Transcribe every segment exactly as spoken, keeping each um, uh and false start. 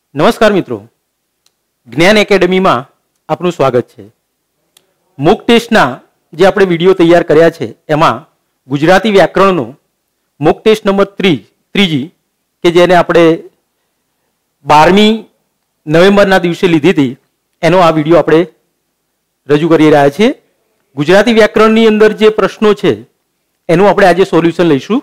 નમસ્કાર મિત્રો, જ્ઞાન એકેડમીમાં આપનું સ્વાગત છે। મોક ટેસ્ટના જે આપણે વિડીયો તૈયાર કર્યા છે એમાં ગુજરાતી વ્યાકરણનો મોક ટેસ્ટ નંબર ત્રીસ ત્રીજી કે જેને આપણે બારમી નવેમ્બરના દિવસે લીધી હતી એનો આ વિડીયો આપણે રજૂ કરી રહ્યા છીએ। ગુજરાતી વ્યાકરણની અંદર જે પ્રશ્નો છે એનું આપણે આજે સોલ્યુશન લઈશું।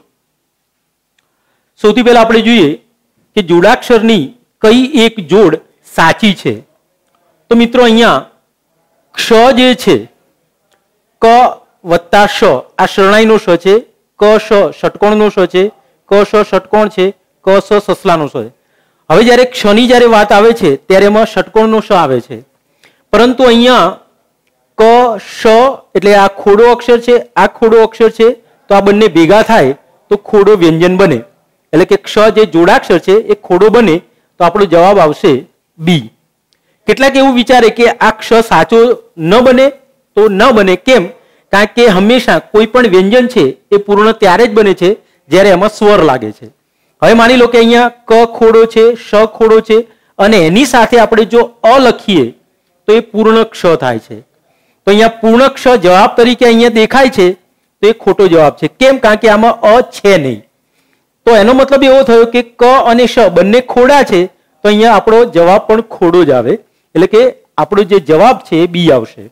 સૌથી પહેલા આપણે જોઈએ કે જોડાક્ષરની કઈ એક જોડ સાચી છે। તો મિત્રો અહીંયા ક્ષ જે છે ક વત્તા શ આ શરણાઈનો શ છે, ક શ ષટકોણનો શ છે, ક શ ષટકોણ છે, ક સ સસલાનો શ છે। હવે જ્યારે ક્ષની જ્યારે વાત આવે છે ત્યારે એમાં ષટકોણનો શ આવે છે, પરંતુ અહીંયા ક શ એટલે આ ખોડો અક્ષર છે, આ ખોડો અક્ષર છે, તો આ બંને ભેગા થાય તો ખોડો વ્યંજન બને, એટલે કે ક્ષ જે જોડાક્ષર છે એ ખોડો બને તો આપણો જવાબ આવશે બી। કેટલાક એવું વિચારે કે આ ક્ષ સાચો ન બને તો ન બને, કેમ? કારણ કે હંમેશા કોઈ પણ વ્યંજન છે એ પૂર્ણ ત્યારે જ બને છે જ્યારે એમાં સ્વર લાગે છે। હવે માની લો કે અહીંયા ક ખોડો છે, શ ખોડો છે અને એની સાથે આપણે જો અ લખીએ તો એ પૂર્ણ ક્ષ થાય છે। તો અહીંયા પૂર્ણ ક્ષ જવાબ તરીકે અહીંયા દેખાય છે તો એ ખોટો જવાબ છે, કેમ? કારણ કે આમાં અ છે નહીં। તો એનો મતલબ એવો થયો કે ક અને શ બંને ખોડા છે, તો અહીંયા આપણો જવાબ પણ ખોડો જ આવે, એટલે કે આપણો જે જવાબ છે એ બી આવશે।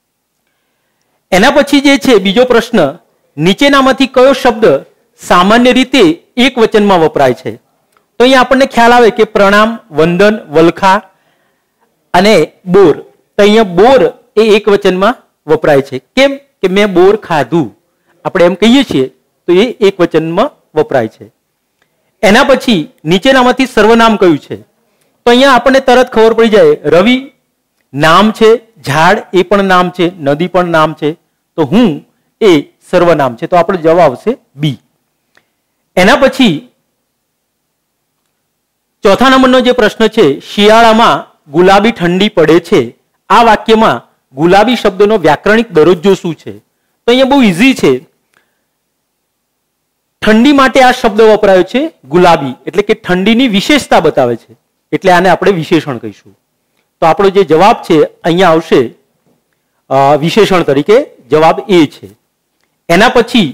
એના પછી જે છે બીજો પ્રશ્ન, નીચેનામાંથી કયો શબ્દ સામાન્ય રીતે એક વચનમાં વપરાય છે? તો અહીંયા આપણને ખ્યાલ આવે કે પ્રણામ, વંદન, વલખા અને બોર। તો અહીંયા બોર એ એક વચનમાં વપરાય છે, કેમ? કે મેં બોર ખાધું આપણે એમ કહીએ છીએ તો એ એક વચનમાં વપરાય છે। એના પછી નીચેનામાંથી સર્વનામ કયું છે? તો અહીંયા આપણને તરત ખબર પડી જાય, રવિ નામ છે, ઝાડ એ પણ નામ છે, નદી પણ નામ છે, તો હું એ સર્વનામ છે, તો આપણો જવાબ આવશે બી। એના પછી ચોથા નંબરનો જે પ્રશ્ન છે, શિયાળામાં ગુલાબી ઠંડી પડે છે, આ વાક્યમાં ગુલાબી શબ્દનો વ્યાકરણિક દરજ્જો શું છે? તો અહીંયા બહુ ઈઝી છે, ઠંડી માટે આ શબ્દ વપરાયો છે ગુલાબી, એટલે કે ઠંડીની વિશેષતા બતાવે છે, એટલે આને આપણે વિશેષણ કહીશું। તો આપણો જે જવાબ છે અહીંયા આવશે વિશેષણ તરીકે, જવાબ એ છે। એના પછી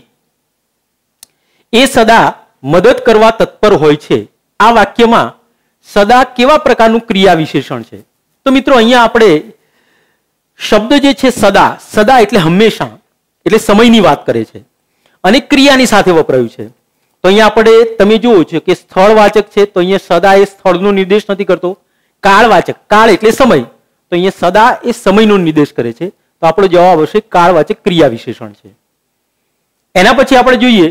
એ સદા મદદ કરવા તત્પર હોય છે, આ વાક્યમાં સદા કેવા પ્રકારનું ક્રિયા વિશેષણ છે? તો મિત્રો અહીંયા આપણે શબ્દ જે છે સદા, સદા એટલે હંમેશા, એટલે સમયની વાત કરે છે અને ક્રિયાની સાથે વપરાયું છે। તો અહીંયા આપણે તમે જુઓ છો કે સ્થળવાચક છે, તો અહીંયા સદા એ સ્થળનો નિર્દેશ નથી કરતો, કાળવાચક, કાળ એટલે સમય, તો અહીંયા સદા એ સમયનો નિર્દેશ કરે છે, તો આપણો જવાબ હશે કાળવાચક ક્રિયા વિશેષણ છે। એના પછી આપણે જોઈએ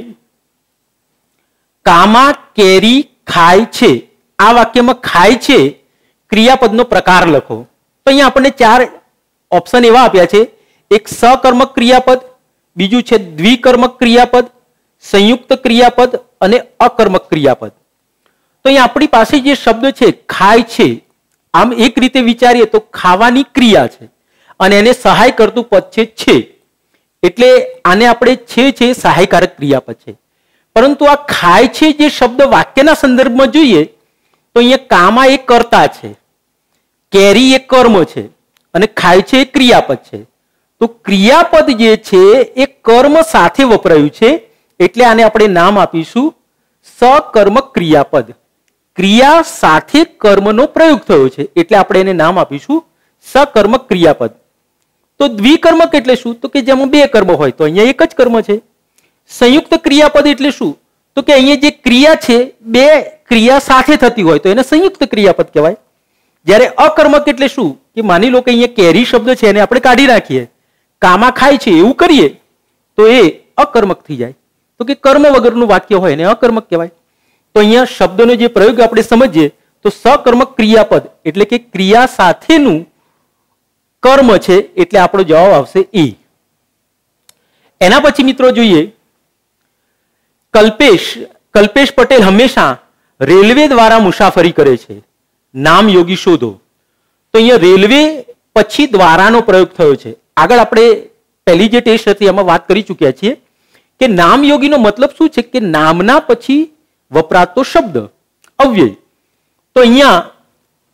કામા કેરી ખાય છે, આ વાક્યમાં ખાય છે ક્રિયાપદનો પ્રકાર લખો। તો અહીંયા આપણને ચાર ઓપ્શન એવા આપ્યા છે, એક સકર્મક ક્રિયાપદ, બીજું છે દ્વિકર્મક ક્રિયાપદ, સંયુક્ત ક્રિયાપદ અને અકર્મક ક્રિયાપદ। તો અહીંયા આપણી પાસે જે શબ્દ છે ખાય છે, આમ એક રીતે વિચારીએ તો ખાવાની ક્રિયા છે અને એને સહાય કરતું પદ છે છે, એટલે આને આપણે છે છે સહાયકારક ક્રિયાપદ છે। પરંતુ આ ખાય છે જે શબ્દ વાક્યના સંદર્ભમાં જોઈએ તો અહીંયા કામા એ કર્તા છે, કેરી એ કર્મ છે અને ખાય છે એ ક્રિયાપદ છે। તો ક્રિયાપદ જે છે એ કર્મ સાથે વપરાયું છે, એટલે આને આપણે નામ આપીશું સકર્મક ક્રિયાપદ। ક્રિયા સાથે કર્મનો પ્રયોગ થયો છે એટલે આપણે એને નામ આપીશું સકર્મક ક્રિયાપદ। તો દ્વિકર્મક એટલે શું? તો કે જેમાં બે કર્મ હોય, તો અહીંયા એક જ કર્મ છે। સંયુક્ત ક્રિયાપદ એટલે શું? તો કે અહીંયા જે ક્રિયા છે બે ક્રિયા સાથે થતી હોય તો એને સંયુક્ત ક્રિયાપદ કહેવાય। જ્યારે અકર્મક એટલે શું? કે માની લો કે અહીંયા કેરી શબ્દ છે એને આપણે કાઢી નાખીએ, કામા ખાય છે એવું કરીએ તો એ અકર્મક થઈ જાય, તો કે કર્મ વગરનું વાક્ય હોય એને અકર્મક કહેવાય। તો અહીંયા શબ્દનો જે પ્રયોગ આપણે સમજીએ તો સકર્મક ક્રિયાપદ એટલે કે ક્રિયા સાથેનું કર્મ છે, એટલે આપણો જવાબ આવશે એ। એના પછી મિત્રો જોઈએ કલ્પેશ, કલ્પેશ પટેલ હંમેશા રેલવે દ્વારા મુસાફરી કરે છે, નામ યોગી શોધો। તો અહીંયા રેલવે પછી દ્વારાનો પ્રયોગ થયો છે। આગળ આપણે પહેલી જે ટેસ્ટ હતી એમાં વાત કરી ચૂક્યા છીએ કે નામયોગીનો મતલબ શું છે? કે નામના પછી વપરાતો શબ્દ અવ્યય। તો અહીંયા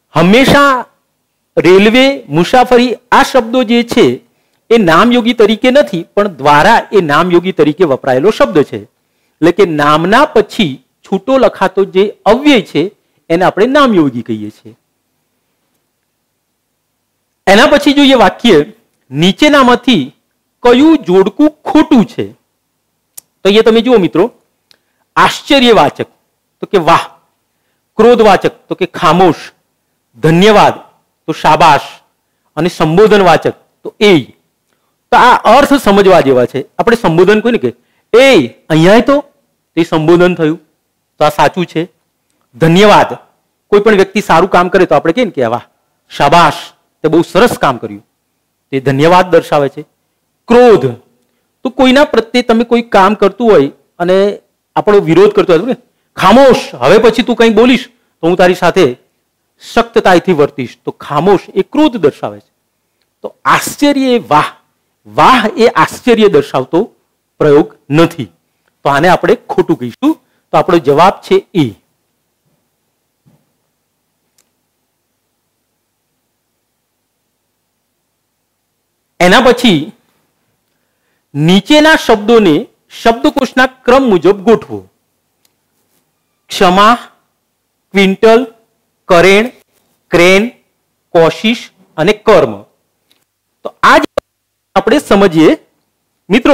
હંમેશા રેલવે, મુસાફરી આ શબ્દો જે છે એ નામયોગી તરીકે નથી, પણ દ્વારા એ નામયોગી તરીકે વપરાયેલો શબ્દ છે. એટલે કે નામના પછી છૂટો લખાતો જે અવ્યય છે એને આપણે નામયોગી કહીએ છીએ. એના પછી જોઈએ વાક્ય, નીચેનામાંથી કયું જોડકું ખોટું છે? તો અહીંયા તમે જુઓ મિત્રો, આશ્ચર્યવાચક તો કે વાહ, ક્રોધવાચક તો કે ખામોશ, ધન્યવાદ તો શાબાશ, અને સંબોધનવાચક તો એ. તો આ અર્થ સમજવા જેવા છે. આપણે સંબોધન કોઈને કે એ અહીંયા તો તે સંબોધન થયું, તો આ સાચું છે. ધન્યવાદ, કોઈ પણ વ્યક્તિ સારું કામ કરે તો આપણે કહીએ કે વાહ, શાબાશ, તે બહુ સરસ કામ કર્યું, તે ધન્યવાદ દર્શાવે છે. ક્રોધ તો કોઈના પ્રત્યે તમે કોઈ કામ કરતું હોય અને આપણો વિરોધ કરતો હોય, ખામોશ, હવે પછી તું કંઈ બોલીશ તો હું તારી સાથે સખ્તતાથી વર્તીશ, તો ખામોશ એ ક્રોધ દર્શાવે છે. તો આશ્ચર્ય એ વાહ, વાહ એ આશ્ચર્ય દર્શાવતો પ્રયોગ નથી. તો આને આપણે ખોટું કહીશું. તો આપણો જવાબ છે એ. એના પછી નીચેના શબ્દોને શબ્દકોશના ક્રમ મુજબ ગોઠવો. ક્ષમા, ક્વિન્ટલ, કરેણ, ક્રેન, કોશિશ અને કર્મ. તો આ આપણે સમજીએ મિત્રો.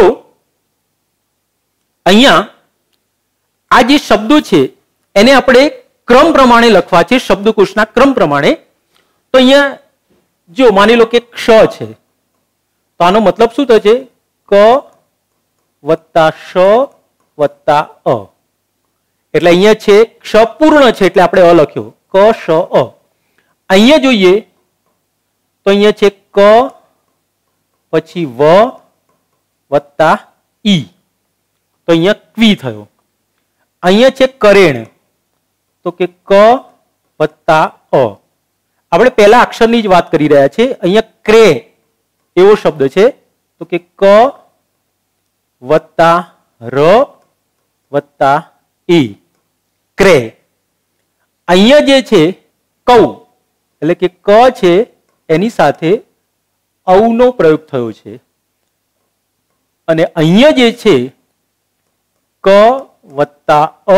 અહીંયા આ જે શબ્દો છે એને આપણે ક્રમ પ્રમાણે લખવા છે, શબ્દકોશના ક્રમ પ્રમાણે. તો અહીંયા જો માની લો કે ક્ષ છે, તો આનો મતલબ શું થશે? ક વત્તા શ વત્તા અ. એટલે અહીંયા છે ક્ષ પૂર્ણ છે એટલે આપણે અ લખ્યો, ક શ અ. અહીંયા જોઈએ તો અહીંયા છે ક પછી વ વત્તા ઈ, તો અહીંયા ક્વી થયો. અહીંયા છે કરેણ, તો કે ક વત્તા અ. આપણે પહેલા અક્ષરની જ વાત કરી રહ્યા છે. અહીંયા ક્રે એવો શબ્દ છે, તો કે ક વત્તા ર વત્તા ઈ, ક્રે. અહીંયા જે છે કૌ, એટલે કે ક છે એની સાથે ઔનો પ્રયોગ થયો છે. અને અહીંયા જે છે ક વત્તા અ.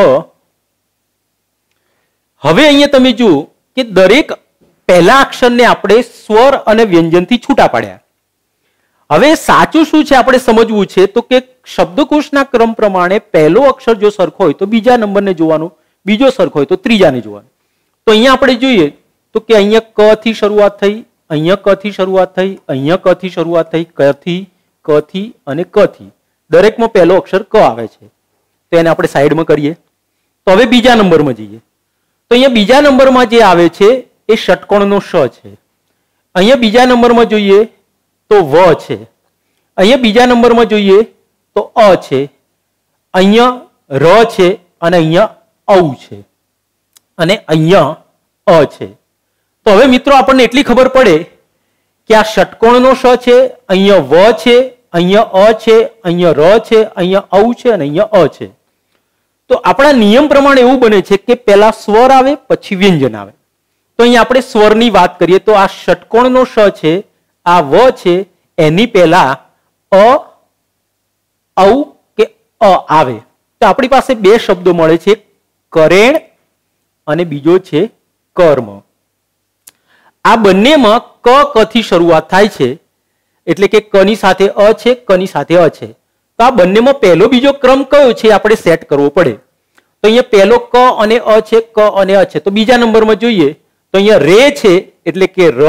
હવે અહીંયા તમે જુઓ કે દરેક પહેલા અક્ષરને આપણે સ્વર અને વ્યંજનથી છૂટા પાડ્યા. હવે સાચું શું છે આપણે સમજવું છે. તો કે શબ્દકોશના ક્રમ પ્રમાણે પહેલો અક્ષર જો સરખો હોય તો બીજા નંબરને જોવાનો, બીજો સરખો હોય તો ત્રીજાને જોવાનો. તો અહીંયા આપણે જોઈએ તો કે અહીંયા ક થી શરૂઆત થઈ, અહીંયા ક થી શરૂઆત થઈ, અહીંયા ક થી શરૂઆત થઈ, ક થી, ક થી અને ક થી. દરેકમાં પહેલો અક્ષર ક આવે છે. તો એને આપણે સાઈડમાં કરીએ. તો હવે બીજા નંબરમાં જઈએ. તો અહીંયા બીજા નંબરમાં જે આવે છે એ ષટકોણનો શ છે. અહીંયા બીજા નંબરમાં જોઈએ તો વ છે. અહીંયા બીજા નંબરમાં જોઈએ તો અ છે. અહીંયા ર છે અને અહીંયા ઔ છે અને અહીંયા અ છે. તો હવે મિત્રો આપણને એટલી ખબર પડે કે આ ષટકોણનો શ છે, અહીંયા વ છે, અહીંયા અ છે, અહીંયા ર છે, અહીંયા ઔ છે અને અહીંયા અ છે. તો આપણા નિયમ પ્રમાણે એવું બને છે કે પહેલા સ્વર આવે પછી વ્યંજન આવે. તો અહીંયા આપણે સ્વરની વાત કરીએ તો આ ષટકોણનો શ છે, આ વ છે, એની પહેલા અ, ઔ કે અ આવે. તો આપણી પાસે બે શબ્દો મળે છે, કરેણ અને બીજો છે કર્મ. આ બંનેમાં ક ક થી શરૂઆત થાય છે, એટલે કે ક ની સાથે અ છે, ક ની સાથે અ છે. તો આ બંનેમાં પહેલો બીજો ક્રમ કયો છે આપણે સેટ કરવો પડે. તો અહીંયા પહેલો ક અને અ છે, ક અને અ છે. તો બીજા નંબરમાં જોઈએ તો અહીંયા રે છે, એટલે કે ર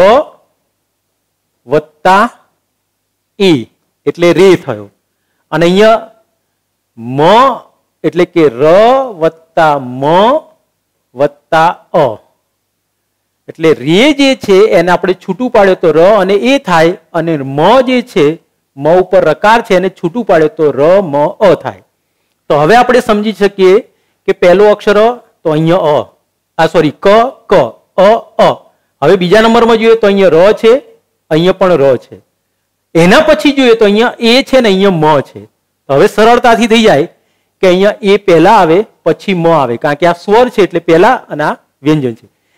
વત્તા એ એટલે રે થયો. અને અહીંયા મ એટલે કે ર વત્તા મ વત્તા અ, એટલે રે જે છે એને આપણે છૂટું પાડ્યો તો ર અને એ થાય, અને મ જે છે મ ઉપર રકાર છે એને છૂટું પાડ્યો તો ર મ અ થાય. તો હવે આપણે સમજી શકીએ કે પહેલો અક્ષર અ, તો અહીંયા અ, આ સોરી ક ક અ અ. હવે બીજા નંબરમાં જોઈએ તો અહીંયા ર છે, અહીંયા પણ ર છે. એના પછી જોઈએ તો અહીંયા એ છે ને અહીંયા મ છે. તો હવે સરળતાથી થઈ જાય કે અહીંયા એ પહેલા આવે પછી મ આવે, કારણ કે આ સ્વર છે એટલે પહેલા અને આ વ્યંજન છે.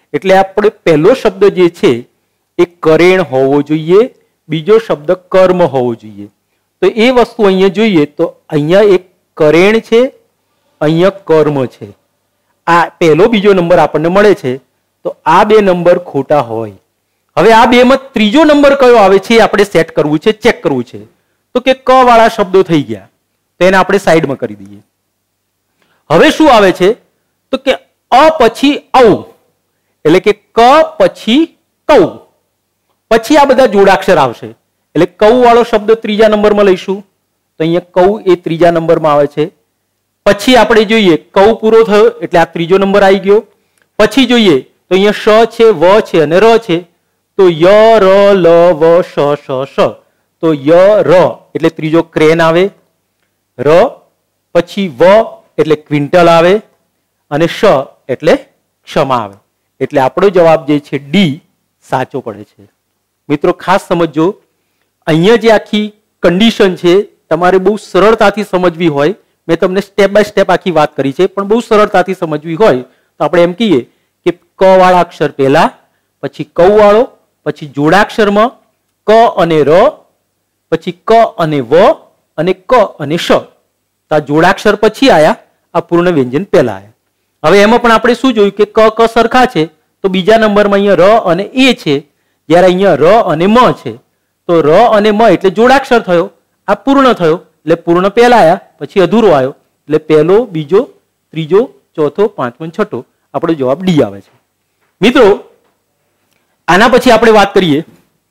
એટલે આપણે પહેલો શબ્દ જે છે એ કરેણ હોવો જોઈએ, બીજો શબ્દ કર્મ હોવો જોઈએ. તો એ વસ્તુ અહીંયા જોઈએ તો અહીંયા એક કરેણ છે, અહીંયા કર્મ છે. આ પહેલો બીજો નંબર આપણને મળે છે, તો આ બે નંબર ખોટા હોય. હવે આ બે માં ત્રીજો નંબર કયો આવે છે એ આપણે સેટ કરવું છે, ચેક કરવું છે. તો કે ક વાળા શબ્દો થઈ ગયા, તો એને આપણે સાઈડમાં કરી દઈએ. હવે શું આવે છે તો કે અ પછી ઔ, એટલે કે ક પછી કૌ, પછી આ બધા જોડાક્ષર આવશે. એટલે કૌ વાળો શબ્દ ત્રીજા નંબરમાં લઈશું, તો અહીંયા કૌ એ ત્રીજા નંબરમાં આવે છે. પછી આપણે જોઈએ કૌ પૂરો થયો એટલે આ ત્રીજો નંબર આવી ગયો. પછી જોઈએ તો અહીંયા શ છે, વ છે અને ર છે, તો ય ર લ વ શ શ શ, તો ય ર એટલે ત્રીજો ક્રેન આવે, ર પછી વ એટલે ક્વિન્ટલ આવે, અને શ એટલે ક્ષમા આવે. એટલે આપણો જવાબ જે છે ડી સાચો પડે છે. મિત્રો ખાસ સમજો, અહીંયા જે આખી કન્ડિશન છે તમારે બહુ સરળતાથી સમજવી હોય, મેં તમને સ્ટેપ બાય સ્ટેપ આખી વાત કરી છે, પણ બહુ સરળતાથી સમજવી હોય તો આપણે એમ કહીએ કે ક વાળા અક્ષર પહેલા, પછી કૌ વાળો, પછી જોડાક્ષરમાં ક અને ર, પછી ક અને વ, અને ક અને શ. તો આ જોડાક્ષર પછી આયા, આ પૂર્ણ વ્યંજન પહેલા આયા. હવે એમાં પણ આપણે શું જોયું કે ક ક સરખા છે, તો બીજા નંબરમાં અહીંયા ર અને એ છે, જ્યારે અહીંયા ર અને મ છે, તો ર અને મ એટલે જોડાક્ષર થયો, આ પૂર્ણ થયો, એટલે પૂર્ણ પહેલા આયા, પછી અધૂરો આવ્યો, એટલે પહેલો, બીજો, ત્રીજો, ચોથો, પાંચમો, છઠ્ઠો. આપણો જવાબ ડી આવે છે. મિત્રો આના પછી આપણે વાત કરીએ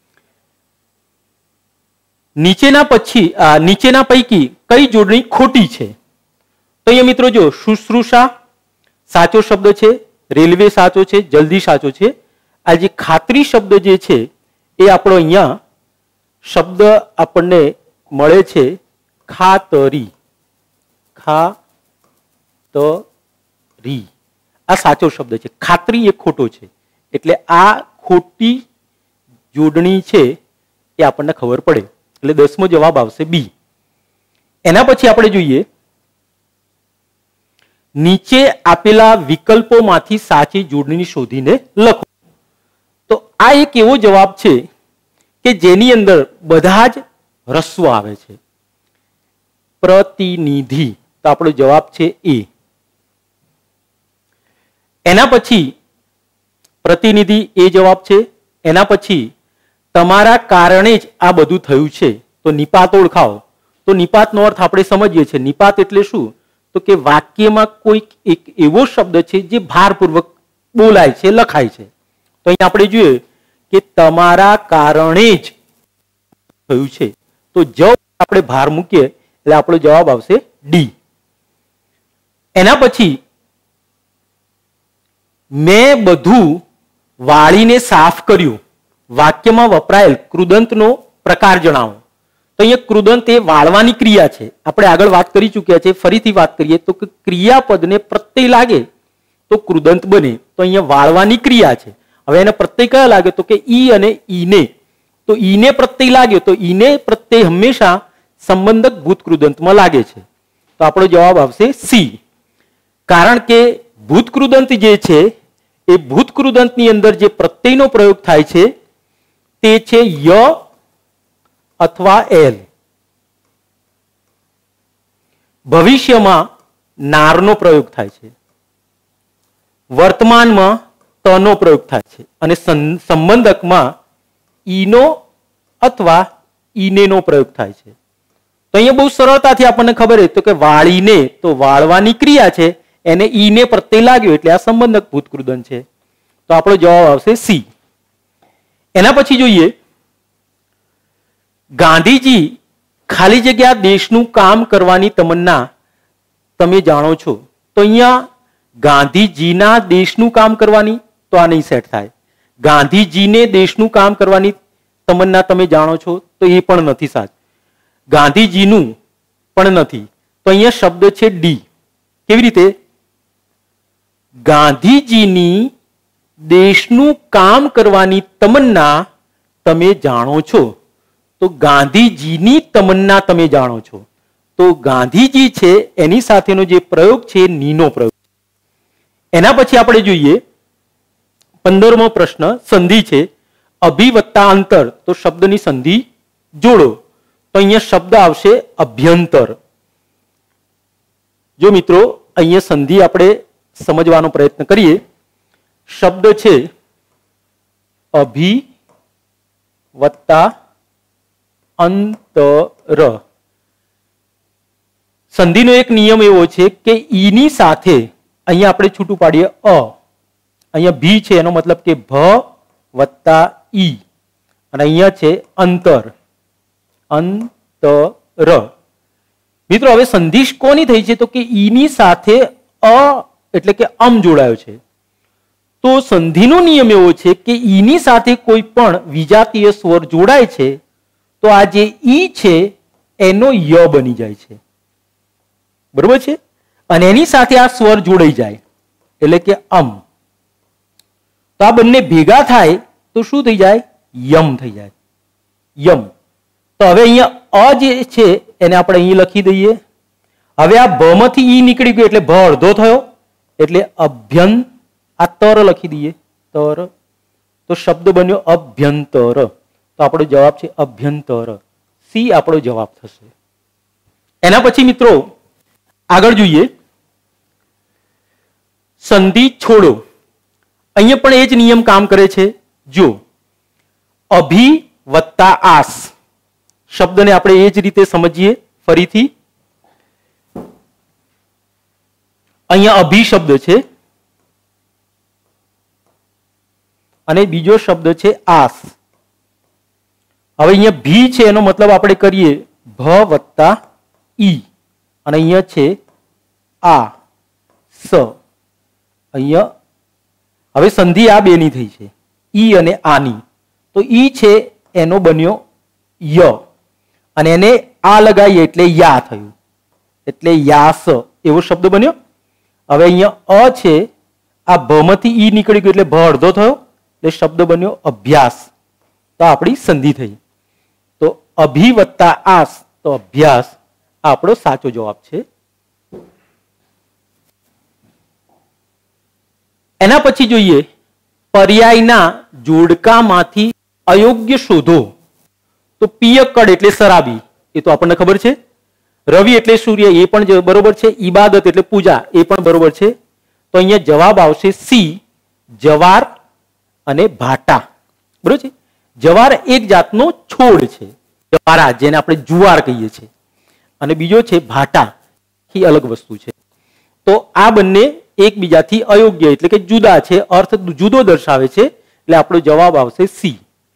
નીચેના પછી નીચેના પૈકી કઈ જોડણી ખોટી છે. તો અહીંયા મિત્રો જો શુશ્રુષા સાચો શબ્દ છે, રેલવે સાચો છે, જલ્દી સાચો છે. આ જે ખાતરી શબ્દ જે છે એ આપણો અહીંયા શબ્દ આપણને મળે છે ખાતરી, ખાતરી આ સાચો શબ્દ છે, ખાતરી એ ખોટો છે. એટલે આ ખોટી જોડણી છે એ આપણને ખબર પડે, એટલે દસમો જવાબ આવશે બી. એના પછી આપણે જોઈએ નીચે આપેલા વિકલ્પોમાંથી સાચી જોડણી શોધીને લખો. તો આ એક એવો જવાબ છે કે જેની અંદર બધા જ રસ્વ આવે છે. પ્રતિનિધિ, તો આપણો જવાબ છે એ. એના પછી પ્રતિનિધિ એ જવાબ છે. એના પછી તમારા કારણે જ આ બધું થયું છે, તો નિપાત ઓળખાવો. તો નિપાતનો અર્થ આપણે સમજીએ છીએ. નિપાત એટલે શું? તો કે વાક્યમાં કોઈક એક એવો શબ્દ છે જે ભારપૂર્વક બોલાય છે, લખાય છે. તો અહીં આપણે જોઈએ કે તમારા કારણે જ થયું છે, તો જ આપણે ભાર મૂકીએ એટલે આપણો જવાબ આવશે ડી. એના પછી મેં બધું વાળીને સાફ કર્યું, વાક્યમાં વપરાયેલ કૃદંતનો પ્રકાર જણાવો. તો અહીંયા કૃદંત એ વાળવાની ક્રિયા છે. આપણે આગળ વાત કરી ચૂક્યા છે, ફરીથી વાત કરીએ તો કે ક્રિયાપદને પ્રત્યય લાગે તો કૃદંત બને. તો અહીંયા વાળવાની ક્રિયા છે. હવે એને પ્રત્યય કયા લાગે? તો કે ઈ અને ઈને. તો ઈને પ્રત્યય લાગ્યો તો ઈને પ્રત્યય હંમેશા સંબંધક ભૂત કૃદંતમાં લાગે છે. તો આપણો જવાબ આવશે સી. કારણ કે ભૂત કૃદંત જે છે એ ભૂત કૃદંતની અંદર જે પ્રત્યયનો પ્રયોગ થાય છે તે છે ય અથવા એલ. ભવિષ્યમાં નારનો પ્રયોગ થાય છે, વર્તમાનમાં તનો પ્રયોગ થાય છે, અને સંબંધકમાં ઈનો અથવા ઈનેનો પ્રયોગ થાય છે. તો અહીંયા બહુ સરળતાથી આપણને ખબર છે તો કે વાળીને, તો વાળવાની ક્રિયા છે, એને ઈને પ્રત્યય લાગ્યો એટલે આ સંબંધક ભૂત કૃદંત છે. તો આપણો જવાબ આવશે સી. એના પછી જોઈએ ગાંધીજી ખાલી જગ્યા દેશનું કામ કરવાની તમન્ના તમે જાણો છો. તો અહીંયા ગાંધીજીના દેશનું કામ કરવાની, તો આ નહીં સેટ થાય. ગાંધીજીને દેશનું કામ કરવાની તમન્ના તમે જાણો છો, તો એ પણ નથી સાચું. ગાંધીજીનું પણ નથી. તો અહીંયા શબ્દ છે ડી. કેવી રીતે? ગાંધીજીની દેશનું કામ કરવાની તમન્ના તમે જાણો છો. તો ગાંધીજીની તમન્ના તમે જાણો છો, તો ગાંધીજી છે એની સાથેનો જે પ્રયોગ છે નીનો પ્રયોગ. એના પછી આપણે જોઈએ पंदरमो प्रश्न संधि छे अभि वत्ता अंतर तो शब्दनी संधि जोड़ो तो अहींया शब्द आवशे अभ्यंतर। जो मित्रों अहींया संधि आपणे समजवानो प्रयत्न करिए। शब्द छे अभि वत्ता अंतर। संधिनो एक नियम एवो छे के ई नी साथे अहींया आपणे छूटू पाડીએ अ, अहींया भी छे एनो मतलब के भ वत्ता ई અને અહીંયા છે અંતર અંતર। મિત્રો હવે સંધિ કોની થઈ છે તો કે ઈ ની સાથે અ એટલે કે અમ જોડાયો છે। તો સંધિનો નિયમ એવો છે કે ઈ ની સાથે કોઈ પણ વિજાતીય સ્વર જોડાય છે તો આ જે ઈ છે એનો ય બની જાય છે, બરોબર છે। અને એની સાથે આ સ્વર જોડાઈ જાય એટલે કે અમ, તો આ બંને ભેગા થાય તો શું થઈ જાય? यम થઈ જાય, यम। તો હવે અહીંયા અ જે છે એને આપણે અહીં લખી દઈએ। હવે આ ભ માંથી ઈ નીકળી ગયો એટલે ભ અડધો થયો એટલે અભ્યન, આ તર લખી દઈએ તર, તો શબ્દ બન્યો અભ્યંતર। તો આપણો જવાબ છે અભ્યંતર, સી આપણો જવાબ થશે। એના પછી મિત્રો આગળ જોઈએ સંધિ છોડો। અહીંયા પણ એ જ નિયમ કામ કરે છે। જો अभि वत्ता आस शब्द ने आपणे ए ज रीते समझिए फरीथी। अहींया अभि शब्द छे अने बीजो शब्द छे आस। हवे अहींया भी छे एनो मतलब आपणे करीए भ वत्ता ई अने अहींया छे आ स। अहींया हवे संधि आ बेनी थई छे ई अने आनी, तो ई छे एनो बन्यो य अने एने आ लगाईए एटले या थयुं एटले यास एवो शब्द बन्यो। हवे अहींया अ छे आ भ मांथी ई निकળી ગયો એટલે ભ અડધો થયો એટલે શબ્દ બન્યો અભ્યાસ। તો આપણી સંધિ થઈ। તો અભિ વત્તા આસ તો અભ્યાસ આપણો સાચો જવાબ છે। એના પછી જોઈએ પર્યાયના જોડકામાંથી अयोग्य शोधो। तो पियक्कड़ एटले शराबी ए तो आपने खबर है, रवि एटले सूर्य ए पण बरोबर है, इबादत एटले पूजा ए पण बरोबर है। तो अहींया जवाब आवशे सी जवार अने भाटा, बरोबर है। जवार एक जातनो छोड़ है, जवारा जेने आपणे जुवार कहीए छीए, अने बीजो छे भाटा ए अलग वस्तु है। तो आ बंने एकबीजाथी अयोग्य एटले के जुदा है, अर्थ जुदो दर्शावे छे એટલે આપણો જવાબ આવશે सी।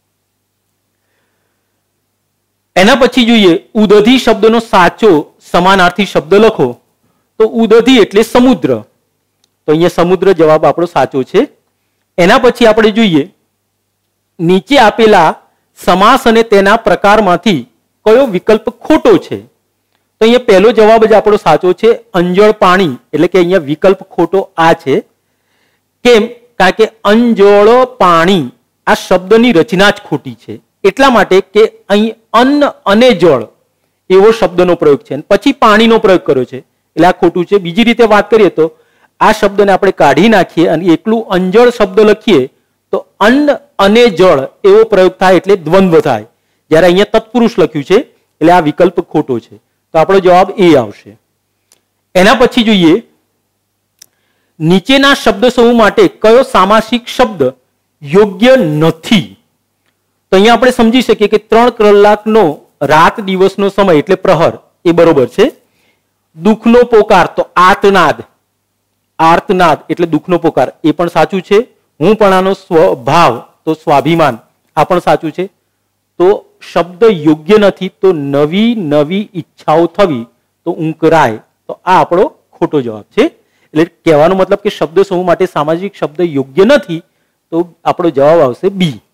एना पछी जोईए उदधी शब्दनो साचो समानार्थी शब्द लखो। तो उदधी एटले समुद्र, तो अहींया समुद्र जवाब आपणो साचो छे। एना पछी आपणे जोईए नीचे आपेला समास अने तेना प्रकारमांथी कयो विकल्प खोटो छे। तो अहींया पहेलो जवाब ज आपणो साचो छे अंजळ पाणी, एटले के अहींया विकल्प खोटो आ छे। केम? कारण के अंजळ पाणी आ शब्दनी रचना ज खोटी छे, એટલા માટે કે અહીં અન્ન અને જળ એવો શબ્દનો પ્રયોગ છે, પછી પાણીનો પ્રયોગ કર્યો છે એટલે આ ખોટું છે। બીજી રીતે વાત કરીએ તો આ શબ્દને આપણે કાઢી નાખીએ અને એકલું અંજળ શબ્દ લખીએ તો અન્ન અને જળ એવો પ્રયોગ થાય એટલે દ્વંદ્વ થાય। જ્યારે અહીંયા તત્પુરુષ લખ્યું છે એટલે આ વિકલ્પ ખોટો છે, તો આપણો જવાબ એ આવશે। એના પછી જોઈએ નીચેના શબ્દ સમૂહ માટે કયો સામાસિક શબ્દ યોગ્ય નથી। तो अहींया आपणे समझी सकीए के त्रण कलाकनो रात दिवसनो समय एटले प्रहर ए बरोबर छे। दुखनो पोकार तो आर्तनाद, आर्तनाद एटले दुखनो पोकार ए पण साचुं छे। हुंपणानो स्वभाव तो स्वाभिमान आ पण साचुं छे। तो शब्द योग्य नथी तो नवी नवी इच्छाओ थवी तो ऊंकराय, तो आ आपणो खोटो जवाब छे। एटले कहेવાનો मतलब के शब्द समूह माटे सामाजिक शब्द योग्य नथी, तो आपणो जवाब आवशे बी।